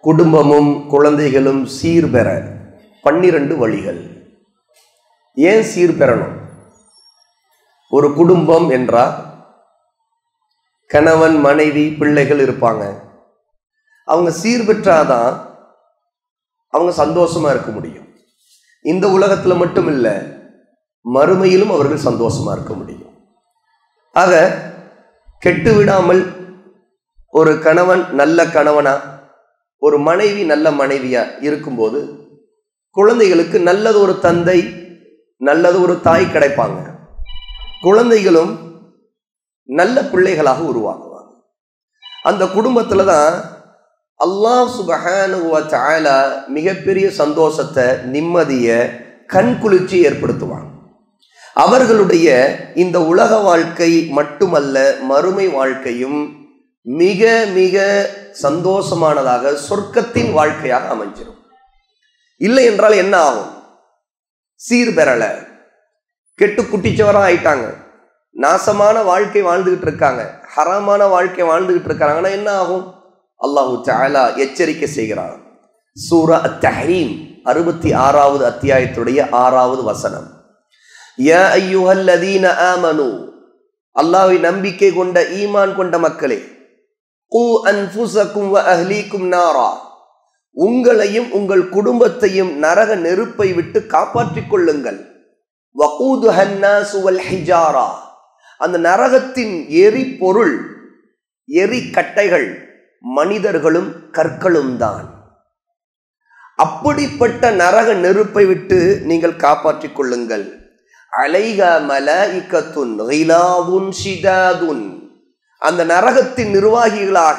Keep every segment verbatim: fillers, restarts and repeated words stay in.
குடும்பமும் குழந்தைகளும் சீர்பெற பன்னிரண்டு வழிகள். ஏன் சீர்பெறணும்? ஒரு குடும்பம் என்றால் கணவன் மனைவி பிள்ளைகள் இருப்பாங்க. அவங்க சீர்பெற்றாதான் அவங்க சந்தோஷமா இருக்க முடியும். இந்த உலகத்துல மட்டும் இல்லை, மறுமையிலும் அவர்கள் சந்தோஷமா இருக்க முடியும். ஆக கெட்டு விடாமல் ஒரு கணவன் நல்ல கணவனா, ஒரு மனைவி நல்ல மனைவியா இருக்கும்போது குழந்தைகளுக்கு நல்லது ஒரு தந்தை நல்லது ஒரு தாய் கிடைப்பாங்க. குழந்தைகளும் நல்ல பிள்ளைகளாக உருவாக்குவாங்க. அந்த குடும்பத்துல தான் அல்லாஹ் சுப்ஹானஹு வ தஆலா மிகப்பெரிய சந்தோஷத்தை, நிம்மதியை, கண்குளிர்ச்சி ஏற்படுத்துவாங்க. அவர்களுடைய இந்த உலக வாழ்க்கை மட்டுமல்ல, மறுமை வாழ்க்கையும் மிக மிக சந்தோஷமானதாக சொர்க்கத்தின் வாழ்க்கையாக அமைஞ்சிடும். இல்லை என்றால் என்ன ஆகும்? சீர்பெறல, கெட்டு குட்டிச்சவரா ஆயிட்டாங்க, நாசமான வாழ்க்கை வாழ்ந்துகிட்டு இருக்காங்க, ஹராமான வாழ்க்கை வாழ்ந்துகிட்டு இருக்காங்கன்னா என்ன ஆகும்? அல்லாஹு தஆலா எச்சரிக்கை செய்கிறார். சூரா அத்-தஹ்ரீம் அறுபத்தி ஆறாவது அத்தியாயத்துடைய ஆறாவது வசனம். யா அய்யுஹல்லதீன ஆமனு, அல்லாஹ்வை நம்பிக்கை கொண்ட ஈமான் கொண்ட மக்களே, கூ அன்ஃபுஸக்கும் வ அஹ்லீக்கும் நாரா, உங்களையும் உங்கள் குடும்பத்தையும் நரக நெருப்பை விட்டு காப்பாற்றிக் கொள்ளுங்கள். வகூதுஹன் நாஸு வல் ஹிஜாரா, அந்த நரகத்தின் எரிபொருள், எரிக்கட்டைகள் மனிதர்களும் கற்களும் தான். அப்படிப்பட்ட நரக நெருப்பை விட்டு நீங்கள் காப்பாற்றிக் கொள்ளுங்கள். அலைஹா மலாயிகத்துன் கிலாதுன் ஷிதாதுன், அந்த நரகத்தின் நிர்வாகிகளாக,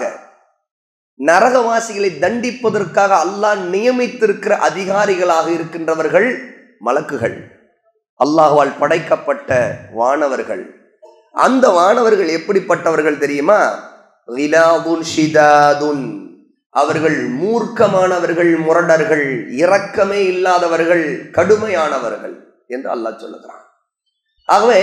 நரகவாசிகளை தண்டிப்பதற்காக அல்லாஹ் நியமித்திருக்கிற அதிகாரிகளாக இருக்கின்றவர்கள் மலக்குகள், அல்லாஹ்வால் படைக்கப்பட்ட வானவர்கள். அந்த வானவர்கள் எப்படிப்பட்டவர்கள் தெரியுமா? கிலாதுன் ஷிதாதுன், அவர்கள் மூர்க்கமானவர்கள், முரடர்கள், இரக்கமே இல்லாதவர்கள், கடுமையானவர்கள் என்று அல்லாஹ் சொல்லுகிறான். ஆகவே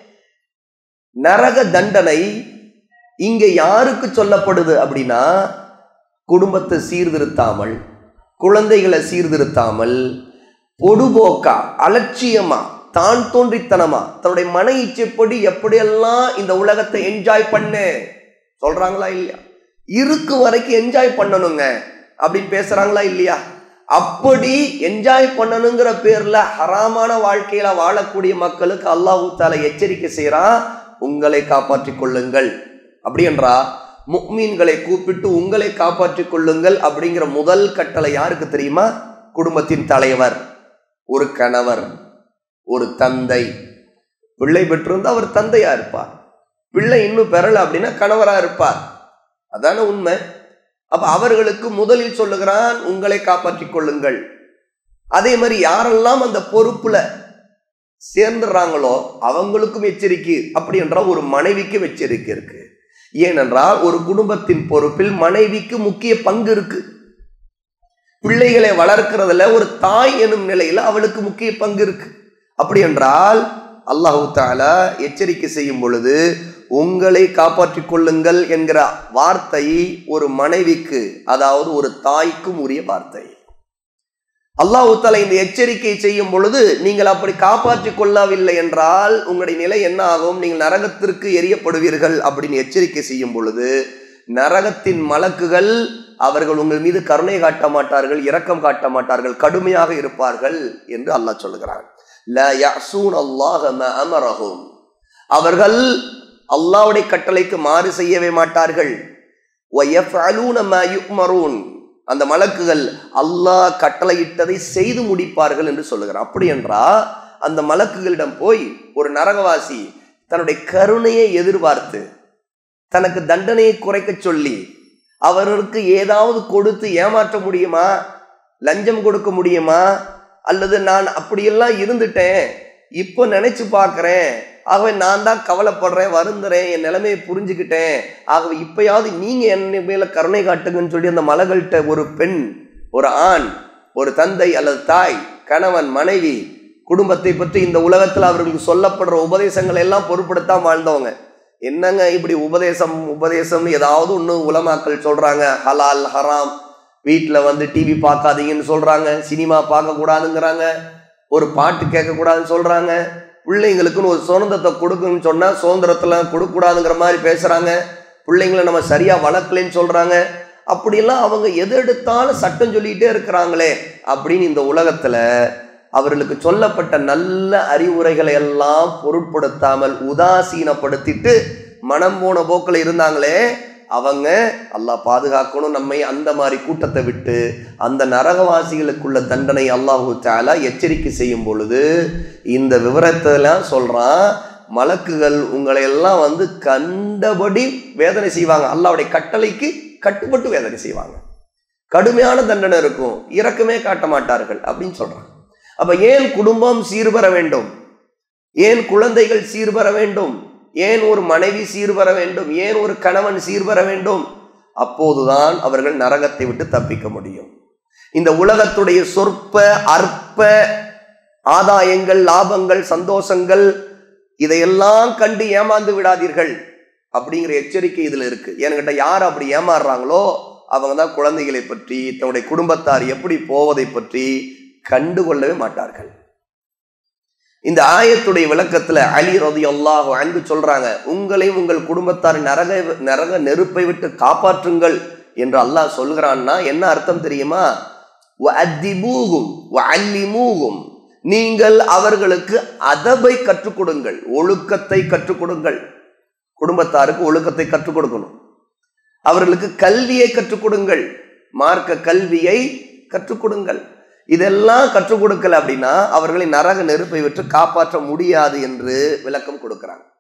நரக தண்டனை இங்க யாருக்கு சொல்லப்படுது அப்படின்னா, குடும்பத்தை சீர்திருத்தாமல், குழந்தைகளை சீர்திருத்தாமல், பொடுபோக்கா, அலட்சியமா, தான் தோன்றித்தனமா, தன்னுடைய மன இச்சைப்படி எப்படியெல்லாம் இந்த உலகத்தை என்ஜாய் பண்ண சொல்றாங்களா இல்லையா? இருக்கு வரைக்கும் என்ஜாய் பண்ணணுங்க அப்படின்னு பேசுறாங்களா இல்லையா? அப்படி என்ஜாய் பண்ணணுங்கிற பேர்ல ஹராமான வாழ்க்கையில வாழக்கூடிய மக்களுக்கு அல்லாஹ் தஆலா எச்சரிக்கை செய்யறான், உங்களை காப்பாற்றிக் கொள்ளுங்கள். அப்படி என்றா முஃமின்களை கூப்பிட்டு உங்களை காப்பாற்றிக் கொள்ளுங்கள் அப்படிங்கிற முதல் கட்டளை யாருக்கு தெரியுமா? குடும்பத்தின் தலைவர், ஒரு கணவர், ஒரு தந்தை. பிள்ளை பெற்றிருந்தா அவர் தந்தையா இருப்பார், பிள்ளை இன்னும் பெறல அப்படின்னா கணவரா இருப்பார். அதான உண்மை. அப்ப அவர்களுக்கு முதலில் சொல்லுகிறான், உங்களை காப்பாற்றிக் கொள்ளுங்கள். அதே மாதிரி யாரெல்லாம் அந்த பொறுப்புல சேர்ந்துடுறாங்களோ அவங்களுக்கும் எச்சரிக்கை. அப்படி என்றால் ஒரு மனைவிக்கும் எச்சரிக்கை இருக்கு. ஏனென்றால் ஒரு குடும்பத்தின் பொறுப்பில் மனைவிக்கு முக்கிய பங்கு இருக்கு. பிள்ளைகளை வளர்க்கிறதுல ஒரு தாய் எனும் நிலையில அவளுக்கு முக்கிய பங்கு இருக்கு. அப்படி என்றால் அல்லாஹ் தஆலா எச்சரிக்கை செய்யும் பொழுது உங்களை காப்பாற்றிக் கொள்ளுங்கள் என்கிற வார்த்தை ஒரு மனைவிக்கு, அதாவது ஒரு தாய்க்கும் உரிய வார்த்தை. அல்லாஹ் தஆலா இந்த எச்சரிக்கை செய்யும் பொழுது நீங்கள் அப்படி காப்பாற்றிக் கொள்ளவில்லை என்றால் உங்களுடைய நிலை என்ன ஆகும்? நீங்கள் நரகத்திற்கு எரியப்படுவீர்கள் அப்படின்னு எச்சரிக்கை செய்யும் பொழுது நரகத்தின் மலக்குகள் அவர்கள் உங்கள் மீது கருணை காட்ட மாட்டார்கள், இரக்கம் காட்ட மாட்டார்கள், கடுமையாக இருப்பார்கள் என்று அல்லாஹ் சொல்லுகிறான். லா யஸூன அல்லாஹ மா அமரஹும், அவர்கள் அல்லாஹ்வுடைய கட்டளைக்கு மாறு செய்யவே மாட்டார்கள். வ யஃஅலூன மா யுமரூன், அந்த மலக்குகள் அல்லாஹ் கட்டளையிட்டதை செய்து முடிப்பார்கள் என்று சொல்லுகிறார். அப்படி என்றால் அந்த மலக்குகளிடம் போய் ஒரு நரகவாசி தன்னுடைய கருணையை எதிர்பார்த்து தனக்கு தண்டனையை குறைக்க சொல்லி அவர்களுக்கு ஏதாவது கொடுத்து ஏமாற்ற முடியுமா? லஞ்சம் கொடுக்க முடியுமா? அல்லது நான் அப்படியெல்லாம் இருந்துட்டேன், இப்போ நினைச்சு பார்க்கிறேன், ஆகவே நான் தான் கவலைப்படுறேன், வருந்துறேன், என் நிலைமையை புரிஞ்சுக்கிட்டேன், ஆகவே இப்பயாவது நீங்க என் மேல கருணை காட்டுங்கன்னு சொல்லி அந்த மலகள்கிட்ட ஒரு பெண், ஒரு ஆண், ஒரு தந்தை அல்லது தாய், கணவன், மனைவி, குடும்பத்தை பற்றி இந்த உலகத்தில் அவர்களுக்கு சொல்லப்படுற உபதேசங்களை எல்லாம் பொருட்படுத்தாம வாழ்ந்தவங்க. என்னங்க இப்படி உபதேசம் உபதேசம் ஏதாவது ஒன்று உலமாக்கள் சொல்றாங்க, ஹலால் ஹராம் வீட்டில் வந்து டிவி பார்க்காதீங்கன்னு சொல்றாங்க, சினிமா பார்க்க கூடாதுங்கிறாங்க, ஒரு பாட்டு கேட்க கூடாதுன்னு சொல்றாங்க, பிள்ளைங்களுக்குன்னு ஒரு சுதந்திரத்தை கொடுக்குன்னு சொன்னா சுதந்திரத்துல கொடுக்க கூடாதுங்கிற மாதிரி பேசுறாங்க, பிள்ளைங்களை நம்ம சரியா வளர்க்கலன்னு சொல்றாங்க. அப்படியெல்லாம் அவங்க எது எடுத்தாலும் சட்டம் சொல்லிட்டே இருக்கிறாங்களே அப்படின்னு இந்த உலகத்துல அவர்களுக்கு சொல்லப்பட்ட நல்ல அறிவுரைகளை எல்லாம் பொருட்படுத்தாமல் உதாசீனப்படுத்திட்டு மனம் போன போக்கில் இருந்தாங்களே, அவங்க அல்லாஹ் பாதுகாக்கணும் நம்மை அந்த மாதிரி கூட்டத்தை விட்டு. அந்த நரகவாசிகளுக்குள்ள தண்டனை அல்லாஹு தஆலா எச்சரிக்கை செய்யும் பொழுது இந்த விவரத்தெல்லாம் சொல்றான். மலக்குகள் உங்களை எல்லாம் வந்து கண்டபடி வேதனை செய்வாங்க, அல்லாஹ்வுடைய கட்டளைக்கு கட்டுப்பட்டு வேதனை செய்வாங்க, கடுமையான தண்டனை இருக்கும், இரக்கமே காட்ட மாட்டார்கள் அப்படின்னு சொல்றாங்க. அப்ப ஏன் குடும்பம் சீர்பெற வேண்டும், ஏன் குழந்தைகள் சீர்பெற வேண்டும், ஏன் ஒரு மனைவி சீர்பெற வேண்டும், ஏன் ஒரு கணவன் சீர்பெற வேண்டும்? அப்போதுதான் அவர்கள் நரகத்தை விட்டு தப்பிக்க முடியும். இந்த உலகத்துடைய சொற்ப அற்ப ஆதாயங்கள், லாபங்கள், சந்தோஷங்கள் இதையெல்லாம் கண்டு ஏமாந்து விடாதீர்கள் அப்படிங்கிற எச்சரிக்கை இதுல இருக்கு. என்கிட்ட யார் அப்படி ஏமாறுறாங்களோ அவங்க தான் குழந்தைகளை பற்றி, தன்னுடைய குடும்பத்தார் எப்படி போவதை பற்றி கண்டுகொள்ளவே மாட்டார்கள். இந்த ஆயத்துடைய விளக்கத்துல அலி ரலியல்லாஹு அன்ஹு சொல்றாங்க, உங்களையும் உங்கள் குடும்பத்தார் நரக நரக நெருப்பை விட்டு காப்பாற்றுங்கள் என்று அல்லாஹ் சொல்கிறான்னா என்ன அர்த்தம் தெரியுமா? வஅத்திபூஹும் வஅல்லிமூஹும், நீங்கள் அவர்களுக்கு அதபை கற்றுக் கொடுங்கள், ஒழுக்கத்தை கற்றுக் கொடுங்கள். குடும்பத்தாருக்கு ஒழுக்கத்தை கற்றுக் கொடுக்கணும், அவர்களுக்கு கல்வியை கற்றுக் கொடுங்கள், மார்க்க கல்வியை கற்றுக் கொடுங்கள். இதெல்லாம் கற்றுக் கொடுக்கல அப்படின்னா அவர்களை நரக நெருப்பை விட்டு காப்பாற்ற முடியாது என்று விளக்கம் கொடுக்கிறாங்க.